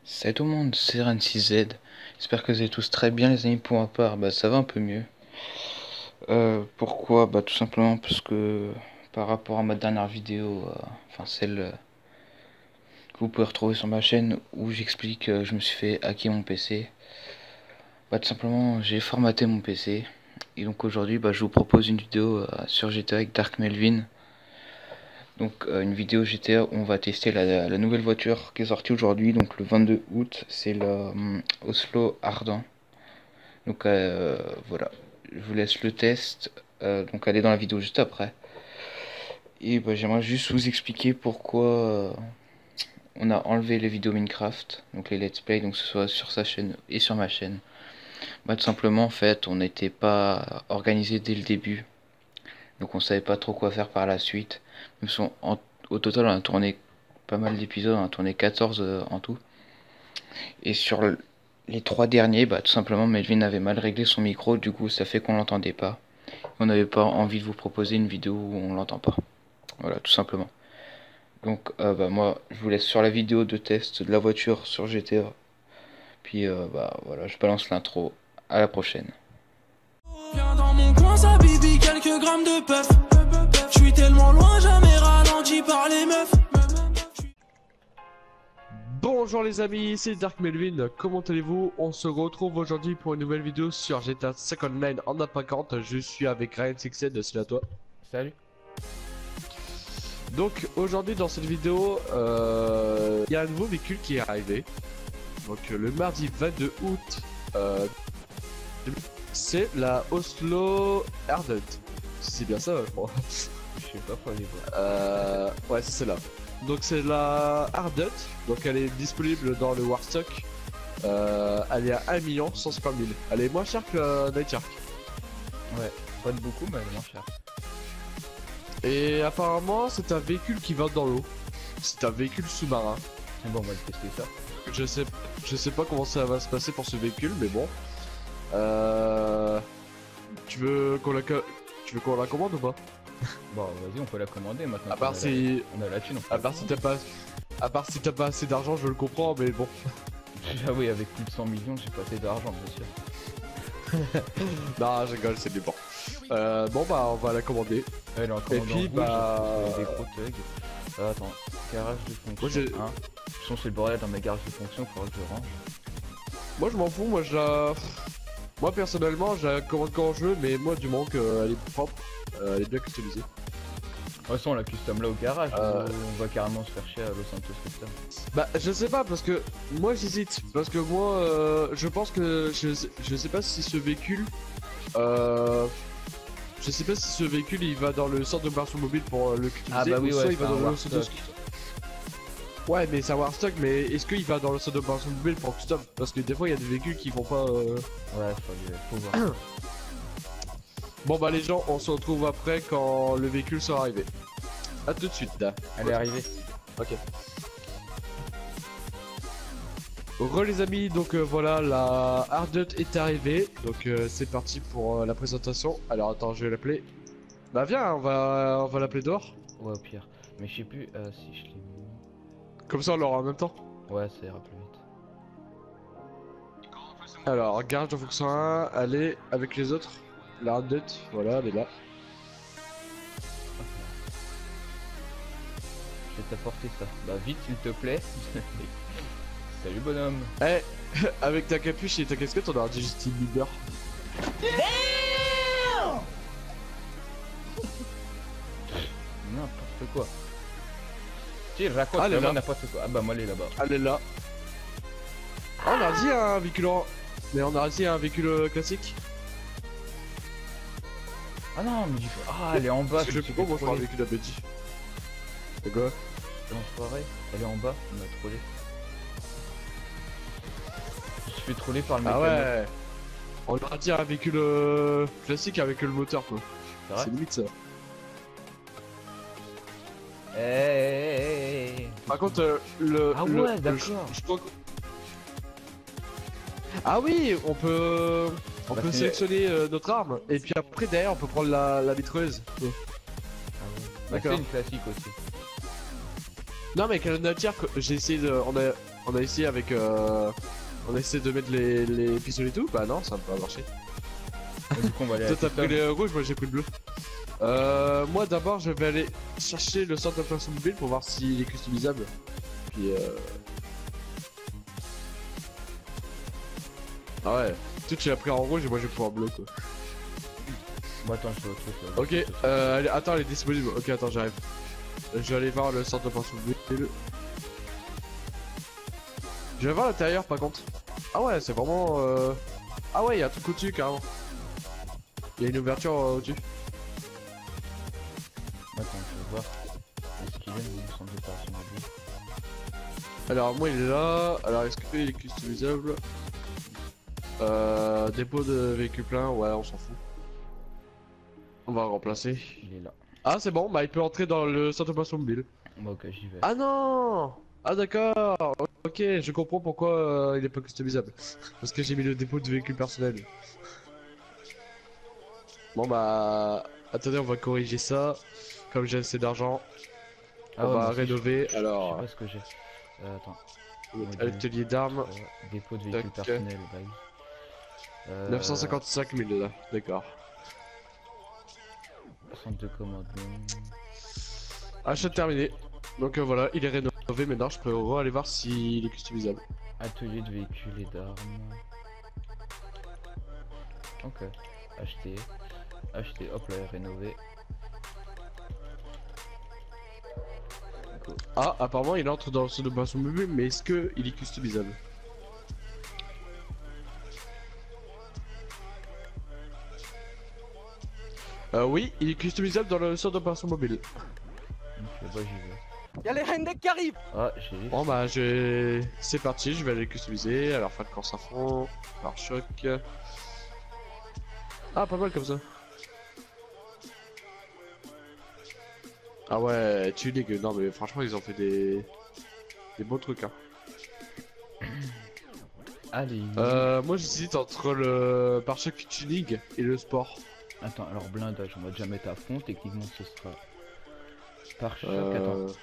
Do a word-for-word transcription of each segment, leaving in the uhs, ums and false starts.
Salut tout le monde, c'est Ren six Z. J'espère que vous allez tous très bien les amis. Pour ma part, bah ça va un peu mieux. Euh, pourquoi? Bah tout simplement parce que par rapport à ma dernière vidéo, euh, enfin celle euh, que vous pouvez retrouver sur ma chaîne où j'explique que je me suis fait hacker mon P C. Bah tout simplement j'ai formaté mon P C. Et donc aujourd'hui bah, je vous propose une vidéo euh, sur G T A avec Dark Melvin. Donc euh, une vidéo G T A où on va tester la, la nouvelle voiture qui est sortie aujourd'hui, donc le vingt-deux août, c'est le euh, Oslo Ardent. Donc euh, voilà, je vous laisse le test, euh, donc allez dans la vidéo juste après. Et bah, j'aimerais juste vous expliquer pourquoi euh, on a enlevé les vidéos Minecraft, donc les let's play, donc que ce soit sur sa chaîne et sur ma chaîne. Bah tout simplement en fait, on n'était pas organisé dès le début, donc on savait pas trop quoi faire par la suite. Même si on, en, au total on a tourné pas mal d'épisodes, on a tourné quatorze euh, en tout. Et sur le, les trois derniers, bah tout simplement Melvin avait mal réglé son micro, du coup ça fait qu'on l'entendait pas. On n'avait pas envie de vous proposer une vidéo où on l'entend pas. Voilà, tout simplement. Donc euh, bah moi je vous laisse sur la vidéo de test de la voiture sur G T A. Puis euh, bah voilà, je balance l'intro. À la prochaine. Viens dans mon coin, ça bibi, quelques grammes de puff. Je suis tellement loin, jamais ralenti par les meufs. Bonjour les amis, c'est Dark Melvin, comment allez-vous? On se retrouve aujourd'hui pour une nouvelle vidéo sur G T A Second Line en applicante. Je suis avec Ryan six Z, c'est à toi. Salut. Donc aujourd'hui dans cette vidéo, euh, il y a un nouveau véhicule qui est arrivé. Donc euh, le mardi vingt-deux août, euh, c'est la Oslo Ardent. C'est bien ça je crois. Je sais pas quoi les voir. Euh, ouais c'est celle-là. Donc c'est la Ardent, donc elle est disponible dans le Warstock. Euh, elle est à un million cent cinquante mille. Elle est moins chère que la Night Shark. Ouais, pas de beaucoup mais elle est moins chère. Et apparemment c'est un véhicule qui va dans l'eau. C'est un véhicule sous-marin. Bon, on va tester ça. Je sais, je sais pas comment ça va se passer pour ce véhicule, mais bon. Euh, tu veux qu'on la, tu veux qu'on la commande ou pas? Bon, vas-y, on peut la commander maintenant. À part si, on a la thune. à part si t'as pas, à part si t'as pas assez d'argent, je le comprends, mais bon. Ah oui, avec plus de cent millions, j'ai pas assez d'argent, bien sûr. Non, je rigole, c'est du bon. Euh, bon bah on va la commander. Elle est en Et puis bah des gros thugs. Ah, attends, garage de fonction. Moi j'ai, hein. De toute façon, c'est le bordel dans mes garages de fonction, faudra que je range. moi je m'en fous, moi je la, moi personnellement je la commande quand je veux, mais moi du moment qu'elle est propre, euh, elle est bien customisée. De toute façon, on la custom là au garage, Euh... on va carrément se faire chier à Los Santos comme ça. Bah je sais pas parce que moi j'hésite parce que moi euh, je pense que je sais, je sais pas si ce véhicule euh, je sais pas si ce véhicule il va dans le centre de version mobile pour le customiser. Ah bah oui, ou ouais, soit il va c'est un dans le Warstock. centre de... Ouais mais c'est un Warstock, mais est-ce qu'il va dans le centre de version mobile pour custom? Parce que des fois il y a des véhicules qui vont pas euh... Ouais, faut, faut voir. Bon bah les gens, on se retrouve après quand le véhicule sera arrivé. A tout de suite là. Elle est arrivée. Ok. Re les amis, donc euh, voilà, la Ardent est arrivée. Donc euh, c'est parti pour euh, la présentation. Alors attends, je vais l'appeler. Bah viens, on va on va l'appeler dehors. Ouais, au pire. Mais je sais plus euh, si je l'ai mis. Comme ça on l'aura en même temps. Ouais, ça ira plus vite. Alors, garage de fonction un, allez avec les autres. La Ardent, voilà, elle est là. Je vais t'apporter ça. Bah vite s'il te plaît. Salut bonhomme. Eh, avec ta capuche et ta casquette, on aura dit Justin Bieber. N'importe quoi. Tu raconte Ah, elle est vraiment là. n'importe quoi. Ah bah moi elle est là-bas. Elle est là. Ah, on a dit un véhicule en... Mais on a dit un véhicule euh, classique. Ah non mais il faut... Ah elle est en bas. Parce que je sais pas, moi je parle avec une abétie. C'est quoi? L'enfoiré, elle est en bas, on m'a trollé. Je suis fait troller par le Ah mécano. ouais. On a dit un véhicule euh, classique avec le moteur quoi. C'est vrai. C'est limite ça. Hey. Par contre euh, le... Ah le- ouais, le- d'accord. je crois que- Ah oui, on peut... On Bah, peut c'est- sélectionner euh, notre arme. Et puis après derrière on peut prendre la, la mitrailleuse. Ah ouais. Bah, c'est D'accord. une classique aussi. Non mais avec la Night Shark, j'ai essayé de... On a... On a essayé avec euh... on a essayé de mettre les, les pistolets et tout, bah non ça n'a pas marché. Du coup, on va aller à Toi t'as TikTok. pris les rouges, moi j'ai pris le bleu. Euh, moi d'abord je vais aller chercher le centre d'obtention mobile pour voir s'il est customisable. Puis euh... Ah ouais, toi tu l'as pris en rouge et moi je vais pouvoir en bleu quoi. Bon, attends, je fais autre chose. là. Ok, euh, allez, attends, elle est disponible. Ok, attends, j'arrive. Je vais aller voir le centre d'obtention mobile. Je vais voir l'intérieur par contre. Ah ouais, c'est vraiment... Euh... Ah ouais, il y a un truc au-dessus carrément. Il y a une ouverture euh, au-dessus. Attends, je vais voir. Est-ce qu'il est mon centre d'opération mobile? Alors moi il est là. Alors est-ce qu'il est customisable? Euh... Dépôt de véhicule plein, ouais on s'en fout. On va remplacer. Il est là. Ah c'est bon, bah il peut entrer dans le centre d'opération mobile. Bon, ok, j'y vais. Ah non! Ah d'accord, ok, je comprends pourquoi euh, il est pas customisable. Parce que j'ai mis le dépôt de véhicule personnel. Bon bah... Attendez, on va corriger ça. Comme j'ai assez d'argent, Ah on ouais, va moi aussi, rénover. Je sais Alors, pas ce que j'ai. Euh, attends. atelier d'armes, Euh, dépôt de véhicule Tac. personnel, bah oui. Euh, neuf cent cinquante-cinq mille là, d'accord. Centre de commandement. Achat terminé. Donc euh, voilà, il est rénové maintenant, je peux aller voir s'il est customisable. Atelier de véhicules et d'armes. Ok. Acheter. Acheter. Hop là, rénové. Go. Ah, apparemment il entre dans son opération mobile, mais est-ce que il est customisable? Euh, oui, il est customisable dans le centre d'opération mobile. Ok, bah j'y vais. Y'a les Hendek qui arrivent. Ah, j'ai. Bon bah je... c'est parti, je vais aller customiser, alors fin de course à fond, par choc. Ah pas mal comme ça. Ah ouais, tu dis que non mais franchement ils ont fait des... des beaux trucs hein. Allez. Euh, moi j'hésite entre le pare-choc tuning et le sport. Attends, alors blindage, on va déjà mettre à fond. Techniquement, ce sera. Par choc, Euh... attends.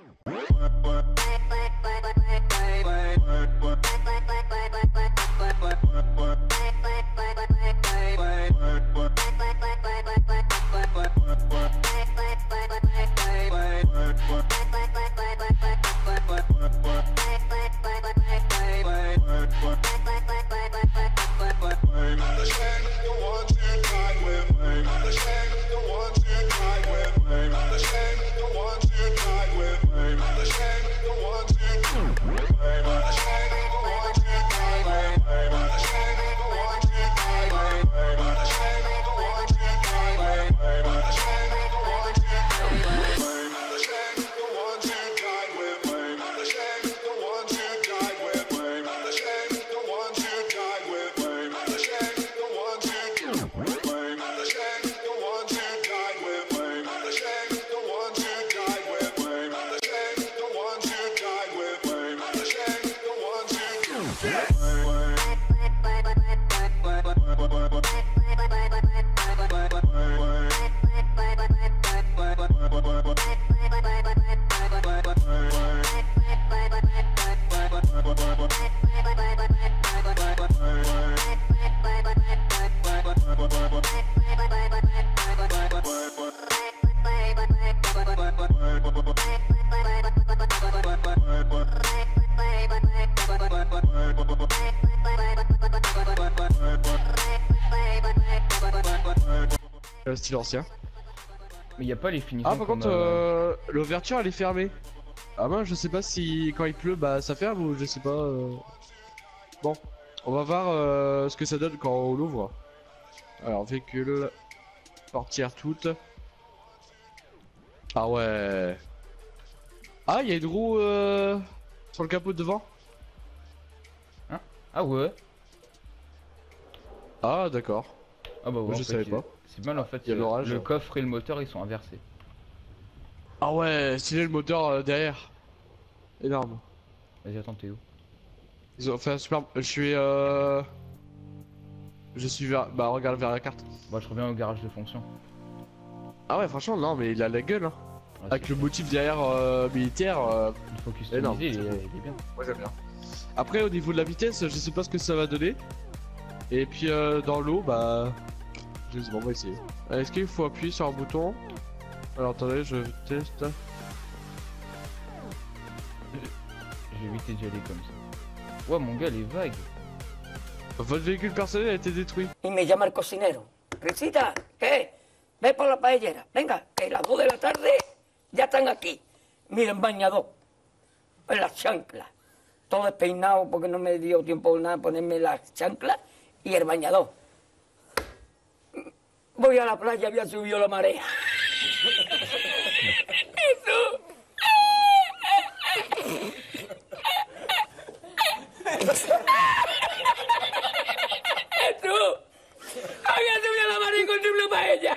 Le style ancien. Mais y a pas les finitions. Ah par qu'on contre a- euh, l'ouverture elle est fermée. Ah ben je sais pas si quand il pleut bah ça ferme ou je sais pas. euh. Bon, on va voir euh, ce que ça donne quand on l'ouvre. Alors véhicule, portière toute. Ah ouais. Ah il y a une roue euh, sur le capot de devant. Ah ouais. Ah d'accord. Ah bah ouais. Moi, en je fait, savais il- pas. C'est bien en fait. Il y a euh, l'orage. Le coffre et le moteur ils sont inversés. Ah ouais, stylé le moteur euh, derrière. Énorme. Vas-y, attends, t'es où? Ils ont fait un super. Je suis euh. Je suis vers. Bah regarde vers la carte. Bah, je reviens au garage de fonction. Ah ouais franchement non mais il a la gueule hein. Ah, avec c'est le clair. motif derrière euh, militaire. Euh, Il faut énorme, customiser, il, c'est est- beau. il est bien. moi j'aime bien. Après, au niveau de la vitesse, je sais pas ce que ça va donner. Et puis euh, dans l'eau, bah. Je sais pas, on va essayer. Euh, Est-ce qu'il faut appuyer sur un bouton? Alors attendez, je teste. J'ai évité d'y aller comme ça. Ouais, mon gars, les vagues. Votre véhicule personnel a été détruit. Y me llama el cocinero. Risita, ¿qué? Ve por la paellera. Venga, que las dos de la tarde ya están aquí. Miren, bañador. En las chanclas. Todo despeinado porque no me dio tiempo nada ponerme las chanclas y el bañador. Voy a la playa, había subido la marea. Jesús. Jesús. Había subido la marea y encontré una paella.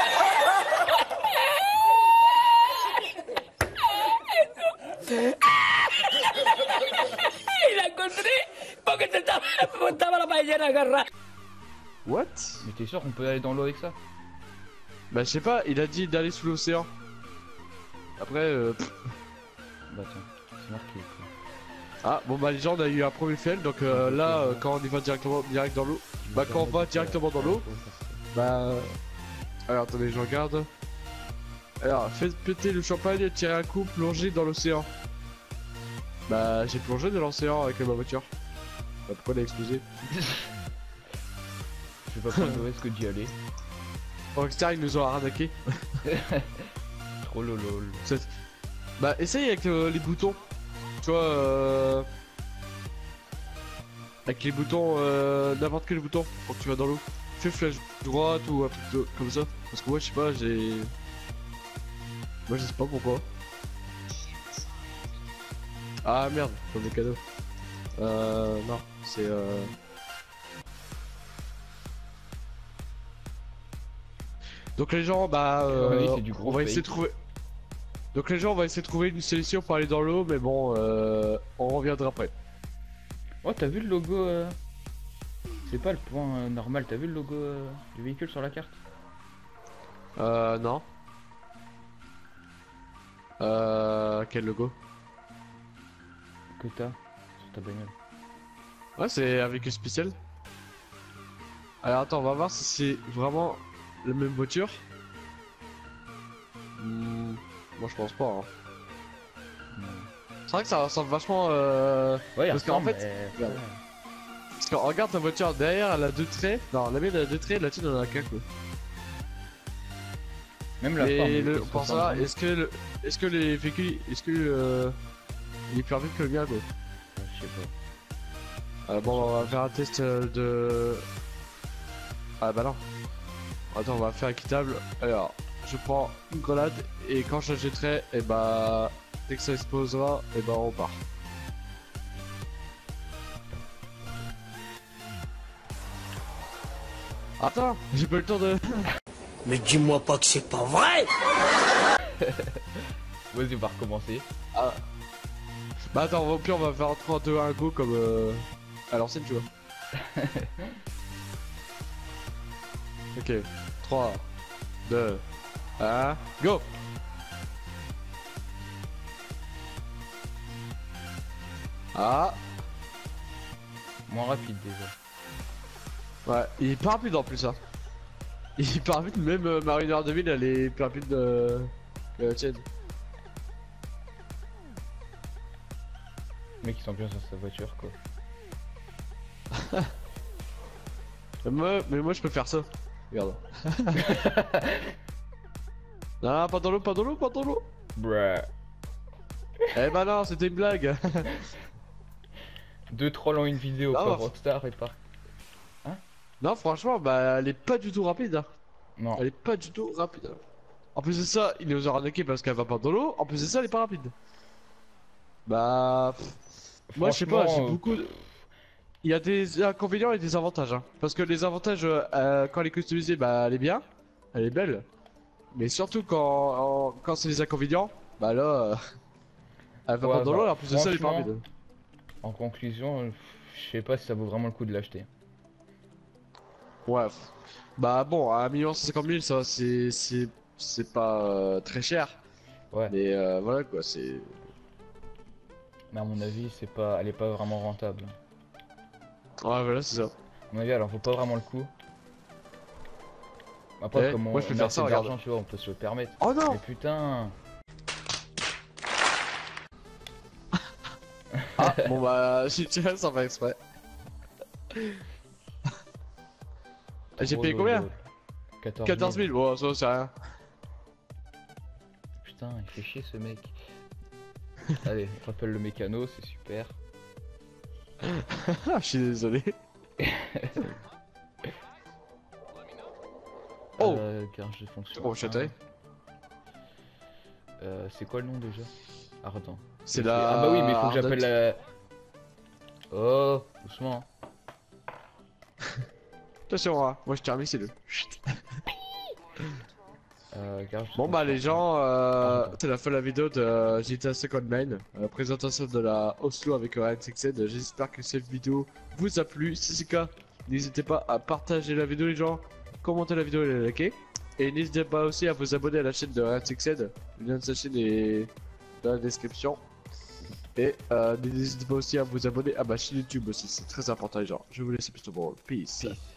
Y la encontré porque se estaba, estaba la paellera agarrada. What? Mais t'es sûr qu'on peut aller dans l'eau avec ça? Bah je sais pas, il a dit d'aller sous l'océan. Après, euh... pff. Bah tiens, c'est marqué quoi. Ah bon bah les gens on a eu un premier fail donc euh, là euh, quand on y va directement direct dans l'eau. Bah quand on va directement dans l'eau, bah... euh, Alors attendez je regarde. Alors faites péter le champagne et tirez un coup plongé dans l'océan. Bah j'ai plongé dans l'océan avec ma voiture. Bah pourquoi elle a explosé? Je vais pas prendre le risque d'y aller. Rockstar ils nous ont arnaqué. Trop lolol. C'est- Bah essaye avec euh, les boutons. Tu vois euh... Avec les boutons, euh, n'importe quel bouton pour que tu vas dans l'eau. Fais flèche droite ou un truc de- comme ça. Parce que moi je sais pas, j'ai... Moi je sais pas pourquoi. Ah merde, dans des cadeaux. Euh... Non, c'est euh... Donc les gens, bah... Euh, Ouais, c'est du gros on va fake. essayer de trouver... Donc les gens, on va essayer de trouver une solution pour aller dans l'eau, mais bon, euh, on reviendra après. Oh, t'as vu le logo euh... C'est pas le point euh, normal, t'as vu le logo euh, du véhicule sur la carte? Euh, non. Euh, quel logo? Que t'as sur ta bagnole. Ouais, c'est un véhicule spécial. Alors attends, on va voir si c'est vraiment la même voiture. Hmm, moi je pense pas. Hein. Non. C'est vrai que ça ressemble vachement. Euh... Ouais, il Parce qu'en ressemble, fait, mais- regarde. Parce qu'on regarde ta voiture derrière, elle a deux traits. Non, la mienne elle a deux traits, la tienne elle en a qu'un quoi. Même la forme. Et elle le, se pour ressemble ça, vraiment. est-ce que le, est-ce que les véhicules, est-ce que euh, il est plus rapide que le mien quoi? Ouais, je sais pas. Euh, bon, on va faire un test euh, de. Ah bah non. Attends, on va faire équitable. Alors, je prends une grenade et quand je la jetterai, et bah dès que ça explosera, et bah on part. Attends, j'ai pas eu le temps de. Mais dis-moi pas que c'est pas vrai. Vas-y, on va recommencer. Bah attends, au pire on va faire trois, deux, un go comme euh, à l'ancienne tu vois. Ok, trois, deux, un, go. Ah, Moins rapide déjà. ouais, il est pas rapide en plus hein. Il est pas rapide, même euh, Mariner deux mille elle est plus rapide euh, que la tienne. Le mec il sent bien sur sa voiture quoi. Mais moi, mais moi je peux faire ça. Regarde. Non, pas dans l'eau, pas dans l'eau, pas dans l'eau. Bruh. Eh bah non, c'était une blague. Deux trolls en une vidéo, Ah, quoi. bah, Rockstar et pas. Non, franchement, bah elle est pas du tout rapide. Hein. Non. Elle est pas du tout rapide. En plus de ça, il nous a arnaqué parce qu'elle va pas dans l'eau. En plus de ça, elle est pas rapide. Bah. pff, Moi, je sais pas, j'ai Franchement, euh, beaucoup. De... Il y a des inconvénients et des avantages. Hein. Parce que les avantages, euh, quand elle est customisée, bah elle est bien. Elle est belle. Mais surtout quand, en- quand c'est les inconvénients, bah là. euh, Elle va Ouais, pas dans bah, l'eau et en plus de ça, elle est pas franchement, rapide. En conclusion, euh, je sais pas si ça vaut vraiment le coup de l'acheter. Ouais. Bah bon, à un million cent cinquante mille, ça c'est c'est c'est pas euh, très cher. Ouais. Mais euh, voilà quoi, c'est. Mais à mon avis, c'est pas, elle est pas vraiment rentable. Ouais, voilà, c'est ça. À mon avis, elle en vaut pas vraiment le coup. Après, Eh, comme on, moi, je peux on a faire assez ça, regarde. d'argent, tu vois, on peut se le permettre. Oh non! Mais putain! Ah, bon bah, j'ai tiré sans faire exprès. J'ai Trop payé drôle, combien? drôle. quatorze mille. quatorze mille, bon, ça c'est rien. Putain, il fait chier ce mec. Allez, on rappelle le mécano, c'est super. Je suis désolé. Oh! Euh, garage de fonction. Oh, châtaigné. Euh, c'est quoi le nom déjà? Ardent. C'est Je la. sais- Ah bah oui, mais il faut que Ardente. j'appelle la... Oh, doucement. Attention, hein. Moi je termine, c'est le. Euh, garage de Bon bah les fonction. gens, euh, Pardon. c'est la fin de la vidéo de G T A Second Main, euh, présentation de la Oslo avec Ryan Sixed. J'espère que cette vidéo vous a plu. Si c'est le cas, n'hésitez pas à partager la vidéo les gens, commenter la vidéo et la liker. Et n'hésitez pas aussi à vous abonner à la chaîne de Ryan Sixed. Le lien de sa chaîne est dans la description. Et euh, n'hésitez pas aussi à vous abonner à ma chaîne YouTube aussi, c'est très important les gens. Je vous laisse plus de Peace. Peace.